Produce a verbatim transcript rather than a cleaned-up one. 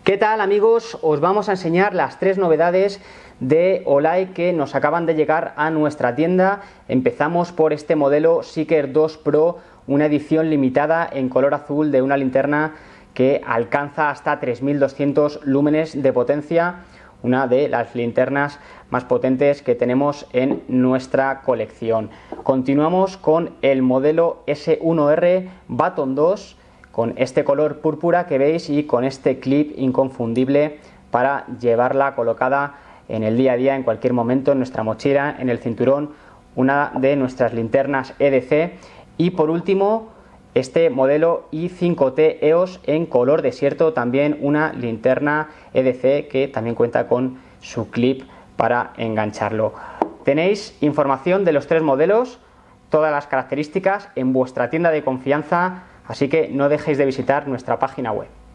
¿Qué tal, amigos? Os vamos a enseñar las tres novedades de Olight que nos acaban de llegar a nuestra tienda. Empezamos por este modelo Seeker dos Pro, una edición limitada en color azul de una linterna que alcanza hasta tres mil doscientos lúmenes de potencia, una de las linternas más potentes que tenemos en nuestra colección. Continuamos con el modelo S uno R Baton dos, con este color púrpura que veis y con este clip inconfundible para llevarla colocada en el día a día, en cualquier momento, en nuestra mochila, en el cinturón, una de nuestras linternas E D C. Y por último, este modelo i cinco T E O S en color desierto, también una linterna E D C que también cuenta con su clip para engancharlo. Tenéis información de los tres modelos, todas las características en vuestra tienda de confianza, así que no dejéis de visitar nuestra página web.